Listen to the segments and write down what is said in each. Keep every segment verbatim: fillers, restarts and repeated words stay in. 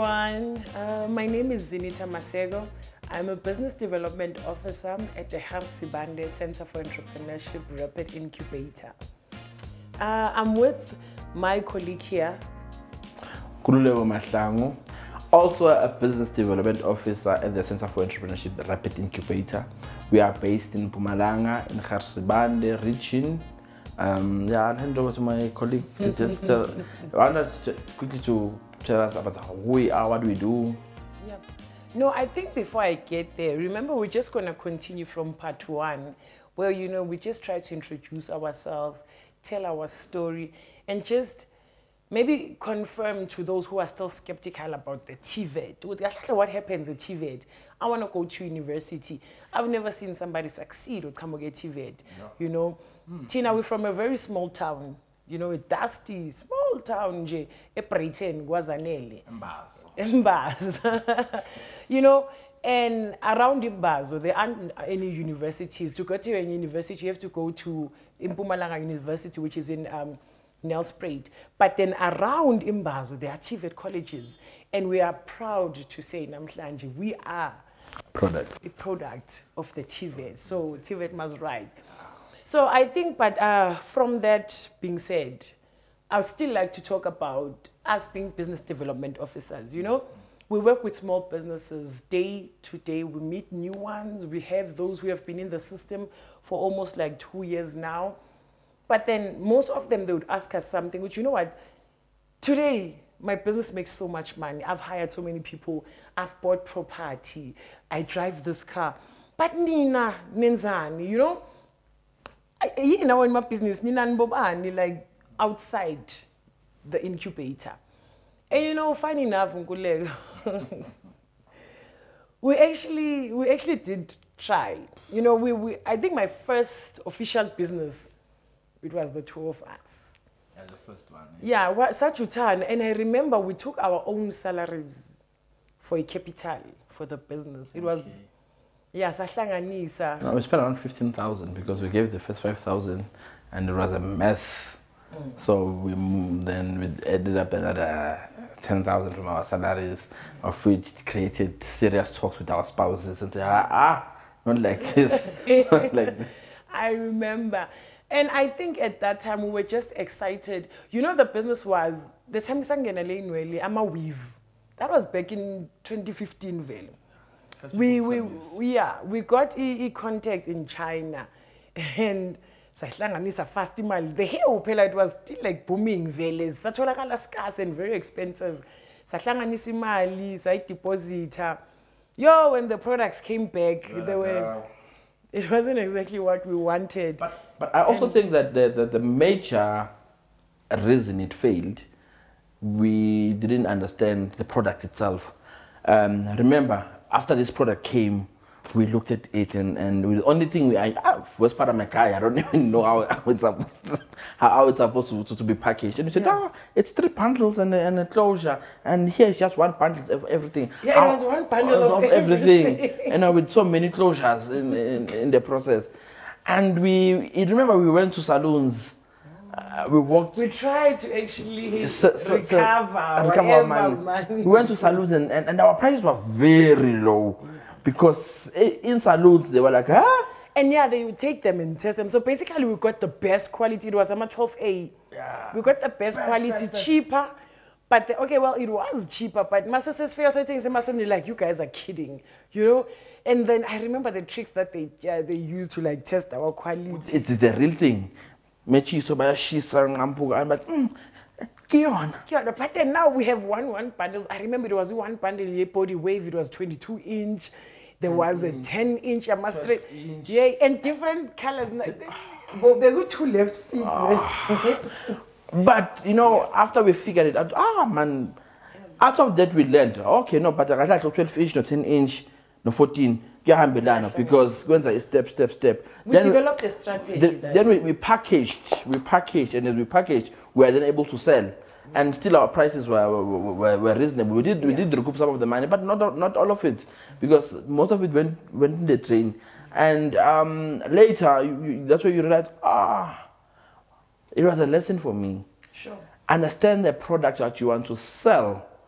everyone. Uh, my name is Zinita Masego. I'm a Business Development Officer at the Sibande Center for Entrepreneurship Rapid Incubator. Uh, I'm with my colleague here, Kululeko Mahlangu, also a Business Development Officer at the Center for Entrepreneurship Rapid Incubator. We are based in Mpumalanga, in Sibande region. Um, yeah, I'll hand over to my colleague to just tell, I want us to quickly to tell us about who we are, what we do. Yeah. No, I think before I get there, remember we're just going to continue from part one, where, you know, we just try to introduce ourselves, tell our story, and just maybe confirm to those who are still skeptical about the T V E T. What happens at T V E T? I want to go to university. I've never seen somebody succeed with come get T V E T. No. You know, mm. Tina, we're from a very small town. You know, a dusty, small town, je, Britain, Guazanele. Mbazo. You know, and around Mbazo, there aren't any universities. To go to a university, you have to go to Mpumalanga University, which is in um, Nelspruit. But then around Mbazo, there are T V E T colleges. And we are proud to say, Namhlanje, we are product. a product of the T V E T. So T V E T must rise. So I think, but uh, from that being said, I would still like to talk about us being business development officers. You know, we work with small businesses day to day. We meet new ones. We have those who have been in the system for almost like two years now. But then most of them, they would ask us something, which, you know what, today, my business makes so much money. I've hired so many people. I've bought property. I drive this car. But Nina, Nenzani, you know, I, you know, in my business, Nina and Bobani, like outside the incubator. And you know, funny enough, we actually, we actually did try. You know, we, we, I think my first official business, it was the two of us. Yeah, the first one. Yeah, yeah, such a ton. And I remember we took our own salaries for a capital for the business. It okay. was, yeah, Sahlanganisa. No, we spent around fifteen thousand because we gave the first five thousand and it was a mess. Mm. So we then we ended up another ten thousand from our salaries, of which created serious talks with our spouses and say, ah, ah not like this. Not like this. I remember. And I think at that time we were just excited. You know, the business was, the time I'm a weave. That was back in twenty fifteen, Vale. We, we, we, yeah, we got e, e contact in China. And the hair it was still like booming, Vale. Such a scarce and very expensive. Depositor. Yo, when the products came back, yeah, they were, it wasn't exactly what we wanted. But, but I also and think that the, the, the major reason it failed, we didn't understand the product itself. Um, remember, after this product came, we looked at it and, and the only thing we, I ah, was part of my car, I don't even know how, how, it's, supposed to, how it's supposed to, to, to be packaged. And we said, yeah. oh, it's three bundles and a, and a closure. And here's just one bundle of everything. Yeah, how, it was one bundle of, of everything. everything. And uh, with so many closures in, in, in the process. And we, you remember we went to salons. Uh, we walked. We tried to actually so, so, recover, so, recover our money. money. We went to salons and, and, and our prices were very low. Because in salons, they were like, huh? And yeah, they would take them and test them. So basically, we got the best quality. It was a twelve A. Yeah. We got the best, best quality, best, best. cheaper. But, the, okay, well, it was cheaper. But Master says, fair, so things like, you guys are kidding, you know? And then I remember the tricks that they yeah, they used to like test our quality. It's the real thing. I'm like, mm. But then now we have one one bundles. I remember there was one bundle here, body wave. It was twenty-two inch. There was a ten inch. I must inch. Yeah, and different colors. But they go two left feet. Oh. But you know, after we figured it out, ah man, out of that we learned. Okay, no, but I like twelve inch, no ten inch, no fourteen. Because when it's step, step, step. We then developed we, a strategy. The, then we, we packaged, we packaged, and as we packaged, we were then able to sell. And still our prices were, were, were reasonable. We did, we yeah. did recoup some of the money, but not, not all of it. Because most of it went, went in the train. And um, later, you, you, that's where you realize, ah, it was a lesson for me. Sure. Understand the product that you want to sell.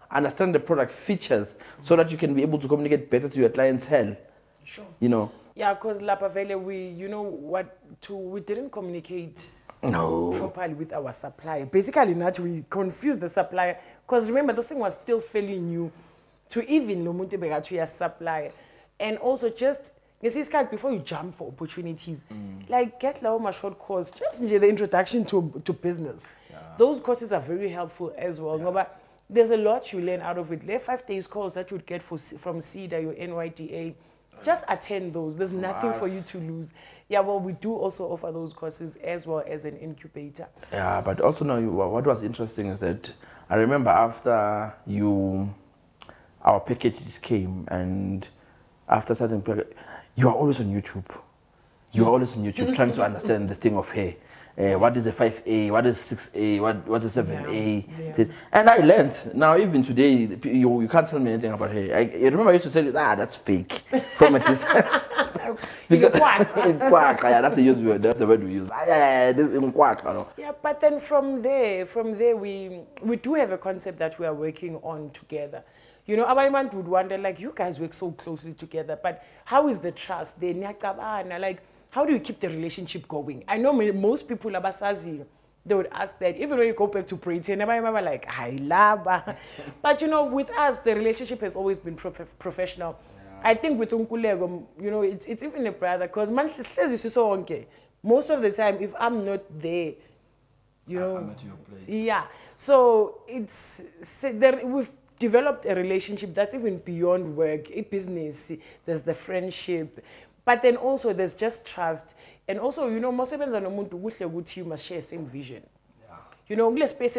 understand the product features so that you can be able to communicate better to your clientele. Sure. You know. Yeah, because Lapavele, we, you know what, to, we didn't communicate no. properly with our supplier. Basically, not we confused the supplier. Because remember, this thing was still fairly new to even Lomunte Bega to your supplier. And also just, you see, before you jump for opportunities, mm. like get my short course, just the introduction to, to business. Yeah. Those courses are very helpful as well. Yeah. But there's a lot you learn out of it. There are five days course that you'd get for, from C E D A, your N Y D A. Just attend those. There's nothing for you to lose. Yeah, well, we do also offer those courses as well as an incubator. Yeah, but also now, what was interesting is that I remember after you, our packages came, and after certain period, you are always on YouTube. You are always on YouTube trying to understand this thing of hair. Uh, what is a five A? What is six A? What what is seven A? Yeah. Yeah. And I learned. Now even today, you you can't tell me anything about hair. I, I remember I used to tell you, ah, that's fake from a distance. Because in quack, yeah, that's the use word. That's the word we use. Ah, yeah, yeah, this in quack, you know. Yeah, but then from there, from there, we we do have a concept that we are working on together. You know, our man would wonder, like, you guys work so closely together, but how is the trust? They like. How do you keep the relationship going? I know most people, they would ask that. Even when you go back to Britain, I remember like, I love. But you know, with us, the relationship has always been prof professional. Yeah. I think with Unkulego, you know, it's, it's even a brother. Because most of the time, if I'm not there, you know. I'm at your place. Yeah. So it's, there, we've developed a relationship that's even beyond work, a business, there's the friendship. But then also there's just trust. And also, you know, most of us you must share the same vision. Yeah. You know,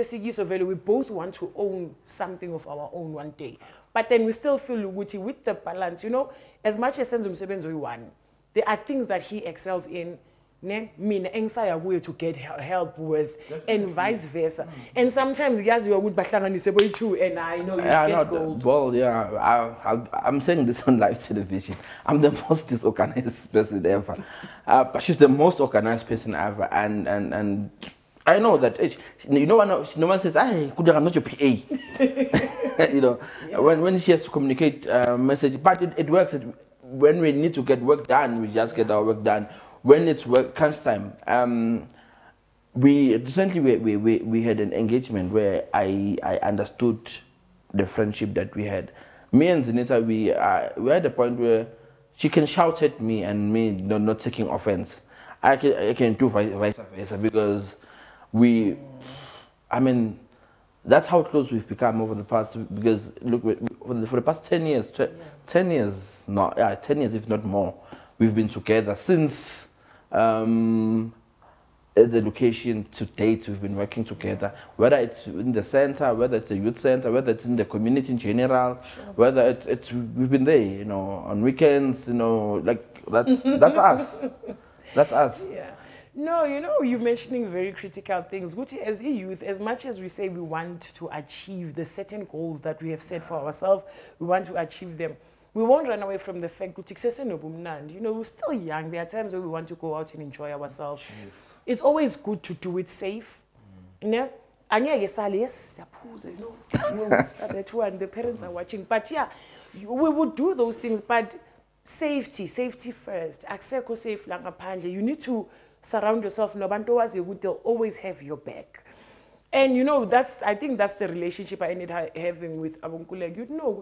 we both want to own something of our own one day. But then we still feel with the balance, you know, as much as we want, there are things that he excels in. Me anxiety to get help with. Definitely. And vice versa. Mm. And sometimes guys you are with Batlanga too, and I know you yeah, get gold. Well, yeah, I, I, I'm saying this on live television. I'm the most disorganized person ever. Uh, but she's the most organized person ever, and and and I know that. It, you know, no one says, "Hey, I'm not your P A." You know, yeah. when when she has to communicate uh, message, but it, it works. It, when we need to get work done, we just get our work done. When it's work crunch time, um, we recently we, we, we, we had an engagement where I, I understood the friendship that we had. Me and Zenita, we uh, we're at the point where she can shout at me and me not, not taking offense. I can I can do vice, vice versa because we, I mean, that's how close we've become over the past. Because look, for the, for the past ten years, yeah. ten years, no, yeah, ten years if not more, we've been together since. Um, at the location to date, we've been working together, whether it's in the center, whether it's a youth center, whether it's in the community in general, sure. whether it's, it's, we've been there, you know, on weekends, you know, like, that's, that's us. That's us. Yeah. No, you know, you're mentioning very critical things. As a youth, as much as we say we want to achieve the certain goals that we have set for ourselves, we want to achieve them. We won't run away from the fact that, you know, we're still young. There are times where we want to go out and enjoy ourselves. Chief. It's always good to do it safe. Mm. You know? And yeah, yes, yes, you know, and the parents are watching. But yeah, we would do those things, but safety, safety first. Access safe you need to surround yourself. They'll always have your back. And you know, that's, I think that's the relationship I ended having with Abunkuleg. You know,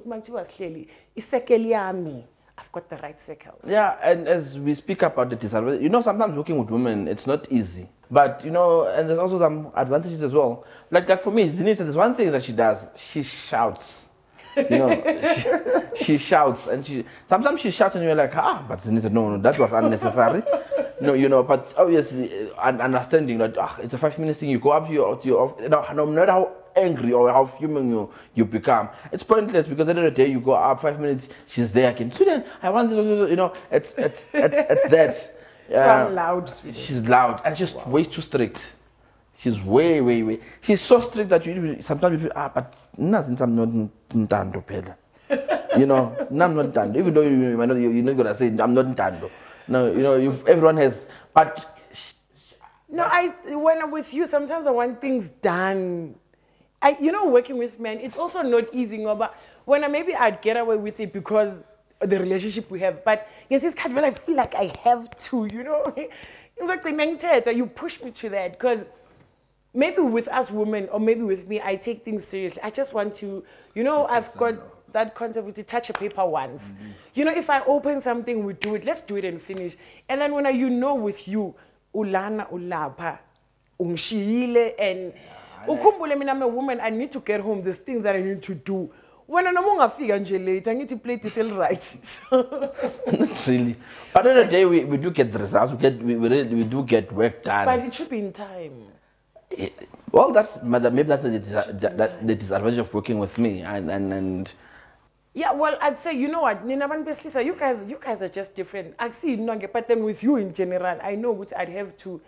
I've got the right circle. Yeah, and as we speak about the disadvantage, you know, sometimes working with women, it's not easy. But, you know, and there's also some advantages as well. Like, like for me, Zenita, there's one thing that she does. She shouts. You know, she, she shouts. And she sometimes she shouts and you're like, ah, but Zenita, no, no, that was unnecessary. No, you know, but obviously, uh, understanding that ah, it's a five minute thing, you go up to your, to your you know, no matter how angry or how fuming you, you become, it's pointless because at the end of the day, you go up five minutes, she's there again. Sweden, I want this, you know, it's, it's, it's, it's that. Uh, so I'm loud, Sweden. She's loud and she's wow. way too strict. She's way, way, way. She's so strict that you sometimes you feel, ah, but nothing, I'm not ntando pela. You know, I'm not ntando. Even though you, you might not, you're not going to say, I'm not ntando. No, you know, you've, everyone has, but... No, I, when I'm with you, sometimes I want things done I, you know, working with men, it's also not easy, but when I, maybe I'd get away with it because of the relationship we have. But yes, it's kind of, I feel like I have to, you know. It's like you push me to that because maybe with us women or maybe with me, I take things seriously. I just want to, you know, I've got that concept with the touch a paper once. Mm-hmm. You know, if I open something, we do it. Let's do it and finish. And then when I, you know, with you, ulana ulapa, ungshile, and ukumbule mina I'm a woman. I need to get home. There's things that I need to do. When I'm not figure late, I need to play this all right. Not really. But on the day we, we do get the results. We get we, we, really, we do get work done. But it should be in time. It, well, that's maybe that's the, that, that, the disadvantage of working with me and and. and yeah, well, I'd say, you know what, you guys, you guys are just different. I see, but then with you in general, I know what I'd have to.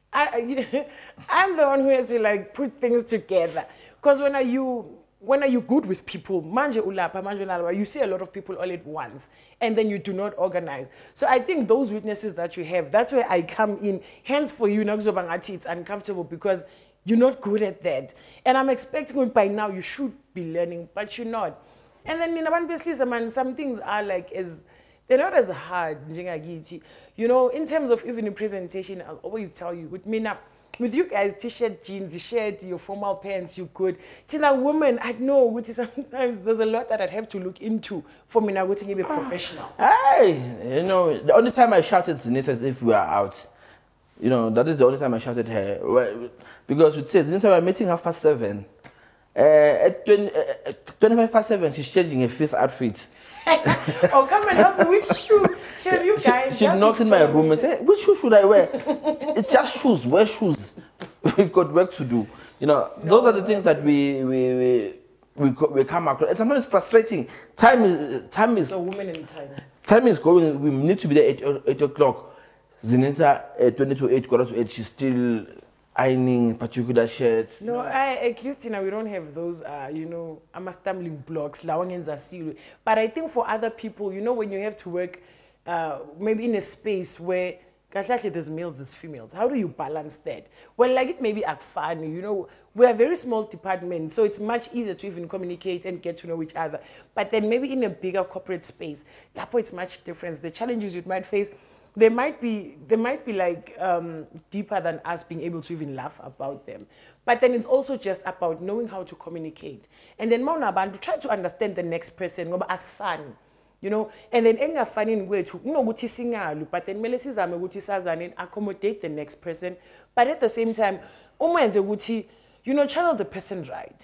I, I'm the one who has to like put things together. Because when are you, when are you good with people? Manje ulapa, manje ulapa. You see a lot of people all at once, and then you do not organize. So I think those weaknesses that you have, that's where I come in. Hence, for you, it's uncomfortable because you're not good at that. And I'm expecting by now you should be learning, but you're not. And then in Sibande, some things are like as they're not as hard. You know, in terms of even in presentation, I'll always tell you with me now, with you guys, t-shirt, jeans, the shirt, your formal pants, you good. To that woman, I know which is sometimes there's a lot that I'd have to look into for me now to be professional. Hey, you know, the only time I shouted Zinita is if we are out. You know, that is the only time I shouted her. Because it says, Zinita, we're meeting half past seven. Uh, at twenty, uh, twenty-five past seven, she's changing a fifth outfit. Oh, come and help me. Which shoe should you guys? She, she knocks in my room and says, which shoe should I wear? It's just shoes. Wear shoes. We've got work to do. You know, no, those are the things that we we we, we, we come across. And sometimes it's frustrating. Time is time is. The woman in time. Time is going. We need to be there at eight o'clock. Zinita at twenty to eight, quarter to eight. She's still ironing particular shirts. No, I, at least, you know, we don't have those, uh, you know, I'm a stumbling blocks, but I think for other people, you know, when you have to work uh, maybe in a space where there's males, there's females, how do you balance that? Well, like it may be fun, you know, we're a very small department, so it's much easier to even communicate and get to know each other. But then maybe in a bigger corporate space, it's much different. The challenges you might face, They might be, they might be like um, deeper than us being able to even laugh about them. But then it's also just about knowing how to communicate. And then to try to understand the next person, as fun, you know. And then enga fun in way to, you know, but then melesizame accommodate the next person. But at the same time, you know, channel the person right.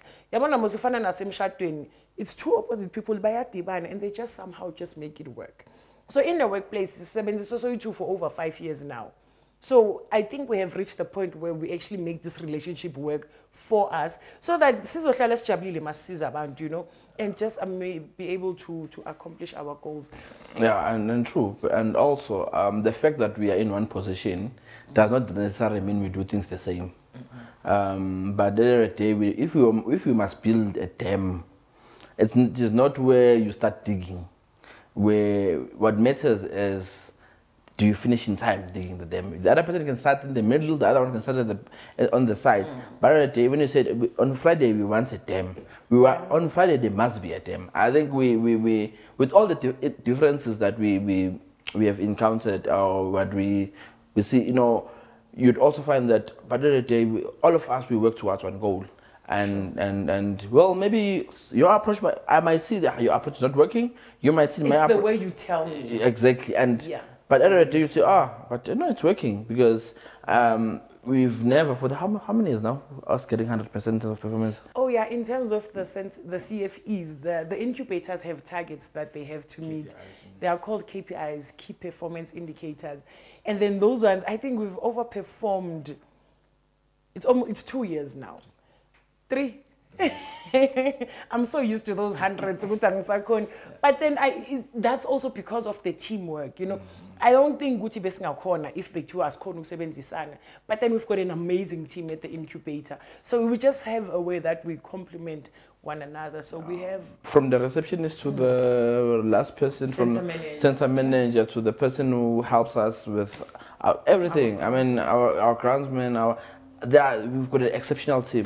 It's two opposite people, and they just somehow just make it work. So in the workplace, it's also true for over five years now. So I think we have reached the point where we actually make this relationship work for us, so that you know, and just uh, may be able to to accomplish our goals. Yeah, and, and true, and also um, the fact that we are in one position does not necessarily mean we do things the same. Mm-hmm. um, but the day, we, if we if we must build a dam, it's, it is not where you start digging. Where what matters is, do you finish in time digging the dam? The other person can start in the middle, the other one can start at the, on the sides. Mm. But on the day, when you said on Friday we want a dam, we were on Friday there must be a dam. I think we we, we with all the di differences that we we we have encountered, or what we we see, you know, you'd also find that by the end of the day, we, all of us we work towards one goal. And, sure. and and well, maybe your approach, I might see that your approach is not working. You might see it's my approach. It's the way you tell me. Exactly. And yeah. But at the end of the day, you say, ah, oh, but no, it's working, because um, we've never, for the, how, how many years now, us getting one hundred percent of performance? Oh yeah, in terms of the sense, the C F Es, the, the incubators have targets that they have to meet. K P Is. They are called K P Is, key performance indicators. And then those ones, I think we've overperformed. It's almost, it's two years now. Three. I'm so used to those hundreds. But then I, it, that's also because of the teamwork, you know. Mm-hmm. I don't think Guti Besinga corner if the two as corner Sebenzisana. But then we've got an amazing team at the incubator. So we just have a way that we complement one another. So we have from the receptionist to the last person, center from manager. center manager to the person who helps us with our, everything. Our I mean, our our groundsmen, our Are, we've got an exceptional team. Yeah.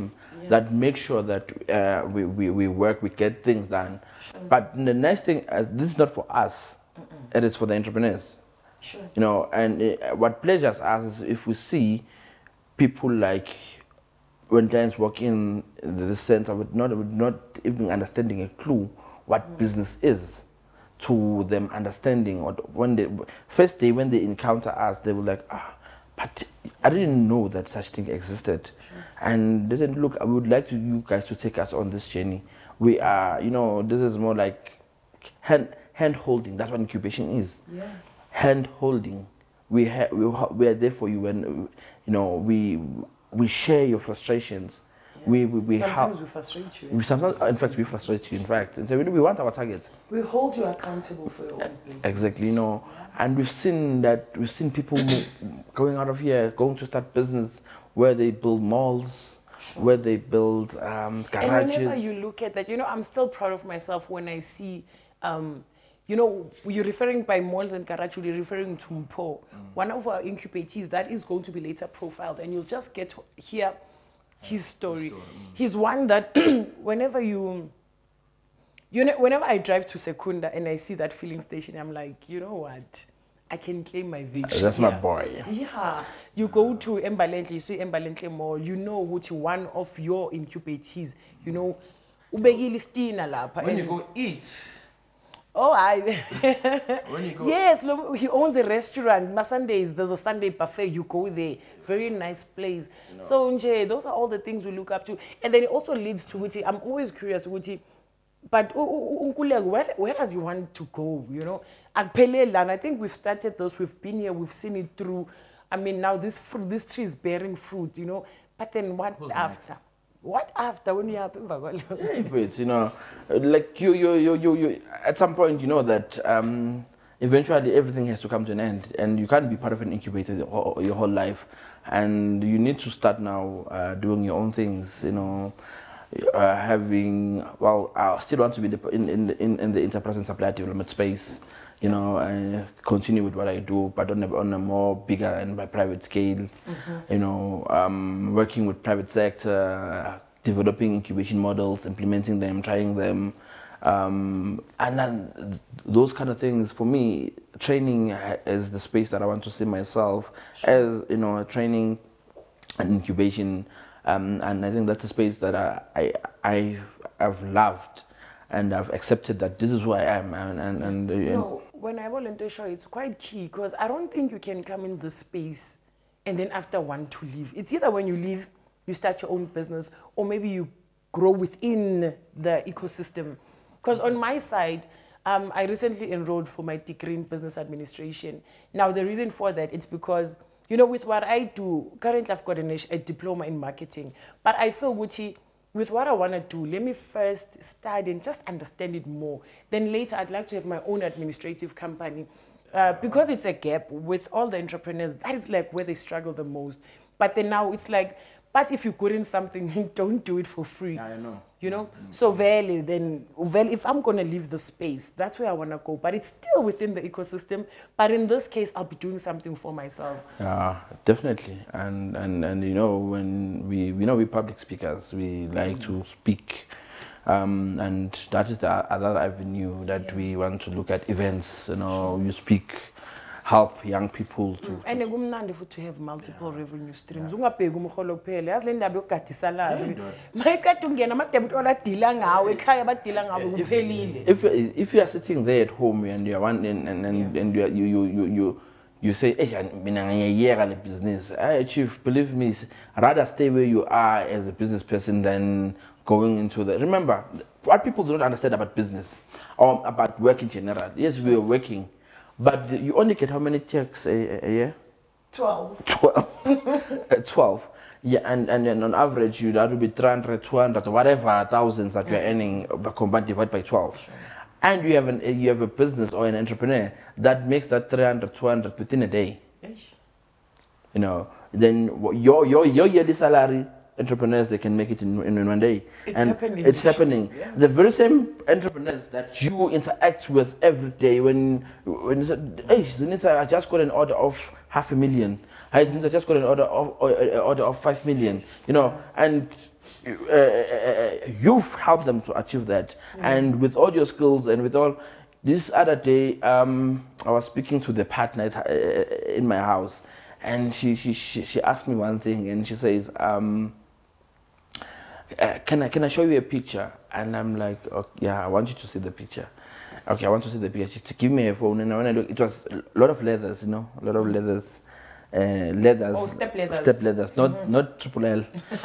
yeah. that make sure that uh, we, we, we work, we get things done. Sure. But the nice thing, uh, this is not for us, Mm-mm. it is for the entrepreneurs. Sure. You know, and uh, what pleasures us is if we see people like, when clients walk in, in the sense of not, not even understanding a clue what mm. business is, to them understanding, or when they, first day when they encounter us, they were like, ah, but I didn't know that such thing existed. Sure. And they said, look, I would like to, you guys to take us on this journey. We are, you know, this is more like hand, hand holding. That's what incubation is. Yeah. Hand holding. We, ha we, we are there for you when, you know, we, we share your frustrations. Yeah. We, we, we sometimes we frustrate you. We sometimes, in fact, we frustrate you, in fact. And so we, we want our target. We hold you accountable for your own business. Exactly, you know. And we've seen that, we've seen people going out of here, going to start business where they build malls, sure. where they build um, garages. And whenever you look at that, you know, I'm still proud of myself when I see, um, you know, you're referring by malls and garages, you're referring to Mpo. Mm. One of our incubators that is going to be later profiled, and you'll just get to hear his story. story. Mm. He's one that whenever you, you know, whenever I drive to Secunda and I see that filling station, I'm like, you know what? I can claim my victory. That's my boy. Yeah. You go to Embalentle, you see Embalentle Mall, you know which one of your incubators, you know, when you go eat. Oh, I. When you go. Yes, look, he owns a restaurant. My Sundays, there's a Sunday buffet. You go there. Very nice place. No. So, Nje, those are all the things we look up to. And then it also leads to Uti. I'm always curious, Uti. But where, where does he want to go, you know? And I think we've started those, we've been here, we've seen it through. I mean, now this fruit, this tree is bearing fruit, you know? But then what Who's after? Next? What after when you have it, you know, like you, you, you, you, you, at some point, you know that um, eventually everything has to come to an end, and you can't be part of an incubator your whole, your whole life, and you need to start now uh, doing your own things, you know. Uh, having, well, I still want to be the, in, in, the, in, in the enterprise and supply development space, you know, and continue with what I do, but on a, on a more bigger and by private scale, mm-hmm. you know, um, working with private sector, developing incubation models, implementing them, trying them, um, and then those kind of things. For me, training is the space that I want to see myself sure. as, you know, training and incubation. Um, and I think that's a space that I, I, I, I've loved, and I've accepted that this is who I am. And, and, and, and no, when I volunteer, sure, it's quite key, because I don't think you can come in this space and then after want to leave. It's either when you leave, you start your own business, or maybe you grow within the ecosystem. Because on my side, um, I recently enrolled for my degree in business administration. Now, the reason for that, it's because you know, with what I do, currently I've got a, a diploma in marketing, but I feel, Gucci, with what I want to do, let me first study and just understand it more. Then later, I'd like to have my own administrative company, uh, because it's a gap with all the entrepreneurs. That is like where they struggle the most. But then now it's like, but if you're good in something, don't do it for free. Yeah, I know. You know? Mm-hmm. So really, then, well, if I'm going to leave the space, that's where I want to go. But it's still within the ecosystem. But in this case, I'll be doing something for myself. Yeah, definitely. And, and, and you know, when we, we know we're public speakers, we like mm-hmm. to speak. Um, and that is the other avenue that yeah. we want to look at events. You know, sure. you speak. Help young people to, mm. and to, to have multiple yeah. revenue streams. Yeah. If if you are sitting there at home and you are one and and, and, yeah. and you, you you you you you say, "Hey, business," I chief, believe me, rather stay where you are as a business person than going into the. Remember, what people do not understand about business or about work in general. Yes, we are working. But you only get how many checks a, a year? Twelve. Twelve. Twelve. Yeah, and, and then on average, you that would be three hundred, two hundred, whatever thousands that mm-hmm. you're earning, combined divided by twelve. Sure. And you have an you have a business or an entrepreneur that makes that three hundred, two hundred within a day. Yes. You know, then your your your yearly salary. Entrepreneurs, they can make it in, in, in one day. It's and happening. It's happening. Yeah. The very same entrepreneurs that you interact with every day when, when you say, hey, Zenita, I just got an order of half a million. Hey, Zenita, I just got an order of, uh, order of five million. You know, and uh, uh, you've helped them to achieve that. Mm. And with all your skills and with all, this other day, um, I was speaking to the partner uh, in my house, and she, she, she, she asked me one thing, and she says, um, uh, can I, can I show you a picture? And I'm like, okay, yeah, I want you to see the picture. Okay, I want to see the picture. She give me a phone, and when I look, it was a lot of leathers, you know, a lot of leathers, uh, leathers, oh, step leathers, step leathers, not mm-hmm. not triple L.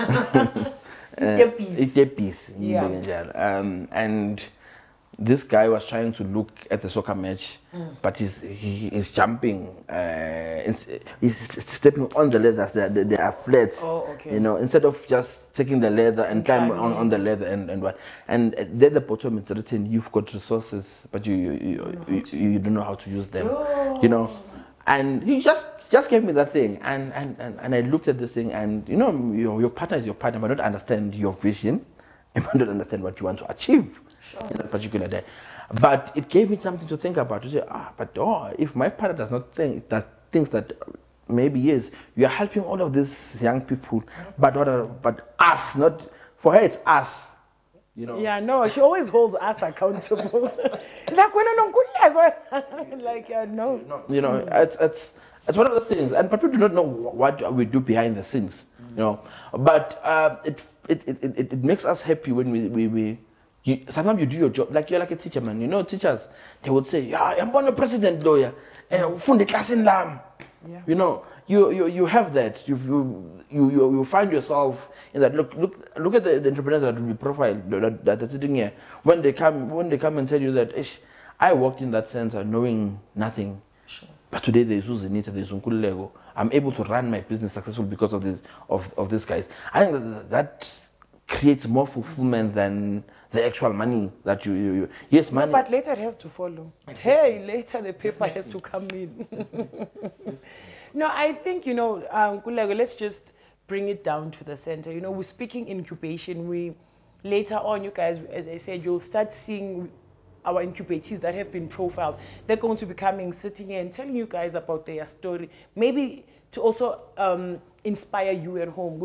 It's a piece. Yeah. Um, and this guy was trying to look at the soccer match, mm. but he's he is jumping, uh, he's stepping on the leathers. They, they, they are flat. Oh, okay. You know, instead of just taking the leather and climb on, on the leather and and what. And then the bottom is written, you've got resources, but you you you, you, you, you don't know how to use them. Oh. You know, and he just just gave me that thing, and and and, and I looked at this thing, and you know, your your partner is your partner, but I don't understand your vision, and I don't understand what you want to achieve. Sure. In that particular day, but it gave me something to think about. To say, ah, but oh, if my partner does not think that thinks that maybe yes, you are helping all of these young people, but what are, but us, not for her, it's us. You know. Yeah, no, she always holds us accountable. It's like when I'm like, uh, no. You know, it's it's it's one of the things, and people do not know what we do behind the scenes. You know, but uh, it, it it it it makes us happy when we we we. You, sometimes you do your job like you're like a teacher, man. You know, teachers, they would say, yeah, I'm born a president lawyer. Fundi class in lam. You know, you, you you have that. You you you you find yourself in that. Look look look at the, the entrepreneurs that will be profiled that, that are sitting here. When they come when they come and tell you that, Ish, I worked in that sense of knowing nothing. Sure. But today there's Uzinita, there's Unkulego. I'm able to run my business successful because of this of of these guys. I think that, that creates more fulfillment than the actual money that you, you, you yes, money. No, but later it has to follow. Hey, later the paper has to come in. No, I think, you know, um, let's just bring it down to the center. You know, we're speaking incubation. We, later on, you guys, as I said, you'll start seeing our incubatees that have been profiled. They're going to be coming, sitting here and telling you guys about their story. Maybe to also um, inspire you at home.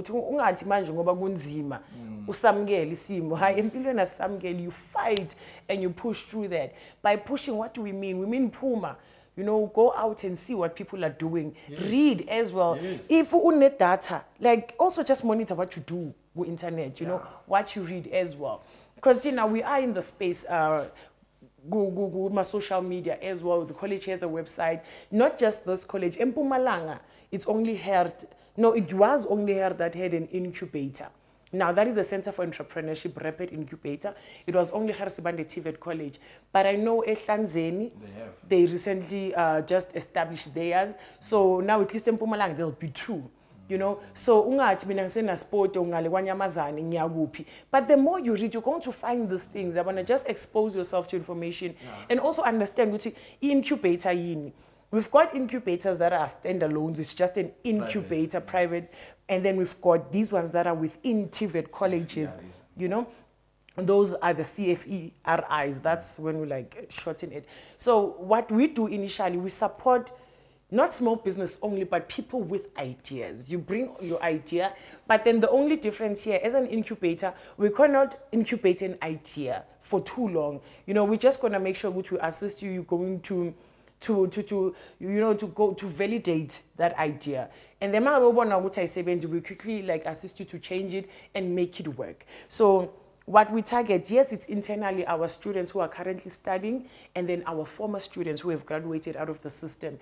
You fight and you push through that. By pushing, what do we mean? We mean Puma. You know, go out and see what people are doing. Yes. Read as well. Yes. If you need data, like also just monitor what you do with internet, you yeah. know, what you read as well. Because you know, we are in the space, uh, go, go, go, my social media as well. The college has a website. Not just this college. In Mpumalanga, it's only heard, no, it was only heard that had an incubator. Now, that is the Center for Entrepreneurship Rapid Incubator. It was only Sibande T V E T College. But I know Ehlanzeni, they, they recently uh, just established theirs. So now at least in Mpumalanga, there'll be two. You know, so ungathi mina ngisena sport ungale kwanyamazane ngiyakuphi. But the more you read, you're going to find these things. I want to just expose yourself to information yeah. and also understand what incubator yini. We've got incubators that are standalones. It's just an incubator, private. private. And then we've got these ones that are within T V E T colleges, yeah, yeah. you know. Those are the C F E R Is. That's when we like shorten it. So what we do initially, we support not small business only, but people with ideas. You bring your idea, but then the only difference here, as an incubator, we cannot incubate an idea for too long. You know, we're just going to make sure that we assist you. You're going to, to, to, to, you know, to go to validate that idea. And then we quickly like assist you to change it and make it work. So what we target, yes, it's internally our students who are currently studying, and then our former students who have graduated out of the system.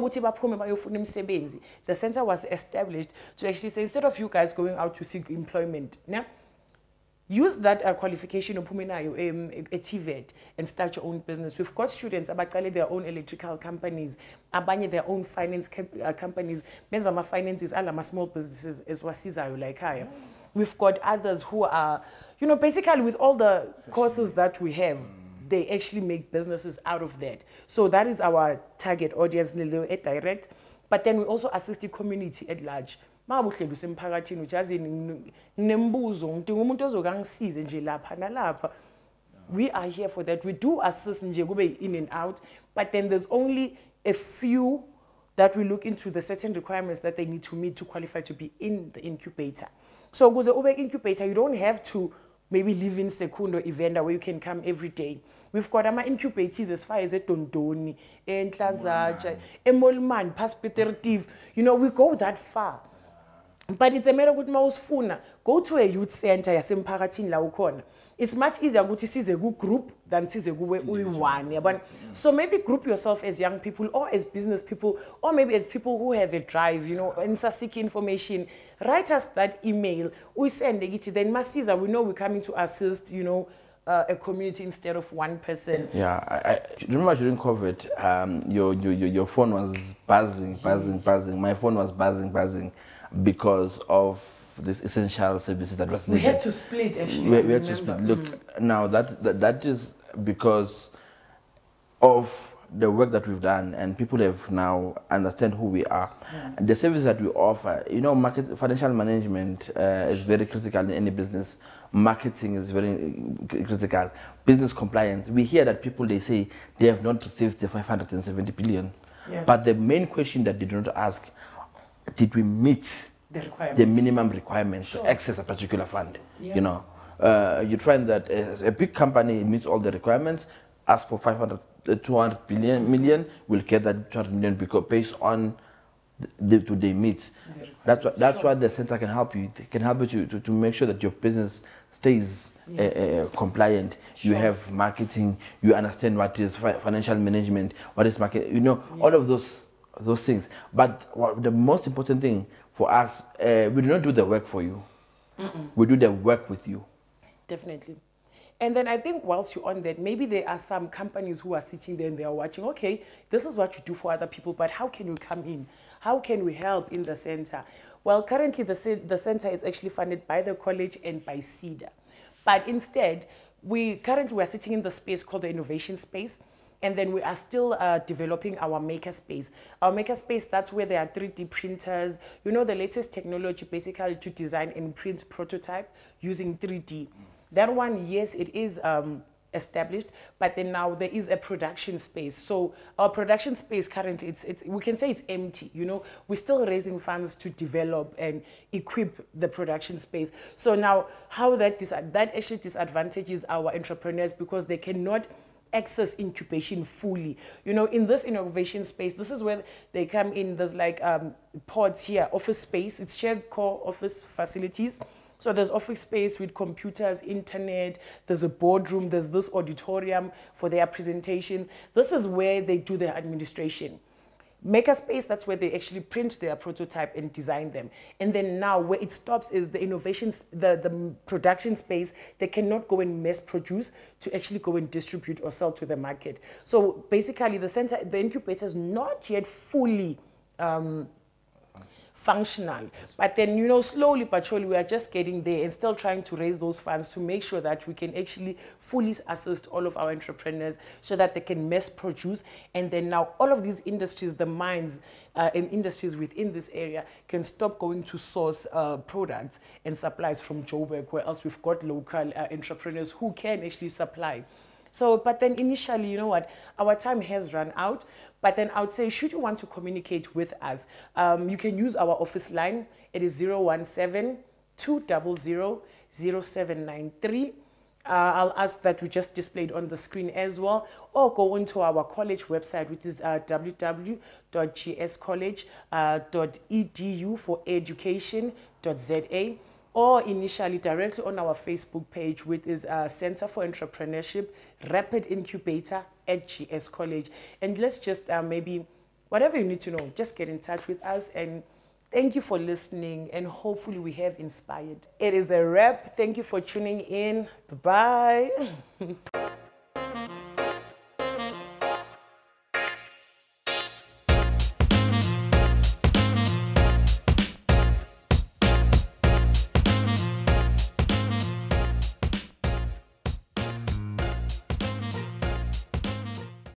The center was established to actually say, instead of you guys going out to seek employment, now, use that uh, qualification of um, a T V E T and start your own business. We've got students about their own electrical companies, abanye their own finance uh, companies, menzama finances, alama small businesses as wasizayo like higher. We've got others who are, you know, basically with all the courses that we have, they actually make businesses out of that. So that is our target audience, direct. But then we also assist the community at large. We are here for that. We do assist in and out, but then there's only a few that we look into the certain requirements that they need to meet to qualify to be in the incubator. So kuze ube incubator, you don't have to maybe live in Secundo Evander where you can come every day. We've got ama incubators as far as Dondoni, Enhlazatsha, Emolman, past Peter Tiv. You know, we go that far. But it's a matter of mawusifuna, go to a youth center yasemphakathini la ukhona. It's much easier ukuthi size ku group than size kuwe uyi-one. Yabona? So maybe group yourself as young people or as business people or maybe as people who have a drive, you know, and seek information. Write us that email. We send it. Then Masiza, we know we're coming to assist, you know, uh, a community instead of one person. Yeah, I, I remember during COVID, um, your, your your phone was buzzing, buzzing, buzzing. My phone was buzzing, buzzing, because of this essential services that was needed. We had to split, actually. We, we had to split. Look, mm. now that, that that is because of the work that we've done, and people have now understand who we are. Mm. And the services that we offer, you know, market financial management uh, is very critical in any business. Marketing is very critical. Business compliance. We hear that people, they say they have not received the five hundred seventy billion. Yeah. But the main question that they do not ask, did we meet the, the minimum requirements sure. to access a particular fund? Yeah. You know, uh, you'd find that a, a big company meets all the requirements, ask for five hundred, two hundred billion million, will get that two hundred million because based on the to they meet. That's what that's sure. why the center can help you. It can help you to, to, to make sure that your business stays yeah. uh, uh, compliant. Sure. You have marketing. You understand what is fi financial management. What is market? You know yeah. all of those those things. But what, the most important thing for us, uh, we do not do the work for you. Mm-mm. We do the work with you. Definitely. And then I think whilst you're on that, maybe there are some companies who are sitting there and they are watching, okay, this is what you do for other people, but how can you come in? How can we help in the center? Well, currently the, the center is actually funded by the college and by CEDA. But instead, we currently we are sitting in the space called the innovation space. And then we are still uh, developing our maker space. Our maker space, that's where there are three D printers. You know, the latest technology basically to design and print prototype using three D. That one, yes, it is um, established, but then now there is a production space. So our production space currently, it's, it's, we can say it's empty. You know, we're still raising funds to develop and equip the production space. So now how that, that actually disadvantages our entrepreneurs because they cannot access incubation fully. You know, in this innovation space, this is where they come in. There's like um, pods here, office space. It's shared core office facilities. So there's office space with computers, internet, there's a boardroom, there's this auditorium for their presentation. This is where they do their administration. Makerspace, that's where they actually print their prototype and design them. And then now where it stops is the innovations, the, the production space. They cannot go and mass produce to actually go and distribute or sell to the market. So basically the center, the incubator is not yet fully um, functional. But then, you know, slowly but surely we are just getting there and still trying to raise those funds to make sure that we can actually fully assist all of our entrepreneurs so that they can mass produce. And then now all of these industries, the mines uh, and industries within this area can stop going to source uh, products and supplies from Joburg, where else we've got local uh, entrepreneurs who can actually supply. So, but then initially, you know what, our time has run out. But then I would say, should you want to communicate with us, um, you can use our office line. It is zero one seven, two zero zero, zero seven nine three. Uh, I'll ask that we just displayed on the screen as well. Or go into our college website, which is uh, w w w dot g s college dot e d u for education dot z a. Or initially directly on our Facebook page, which is uh, Center for Entrepreneurship, Rapid Incubator at G S College. And let's just uh, maybe, whatever you need to know, just get in touch with us. And thank you for listening. And hopefully we have inspired. It is a wrap. Thank you for tuning in. Bye-bye.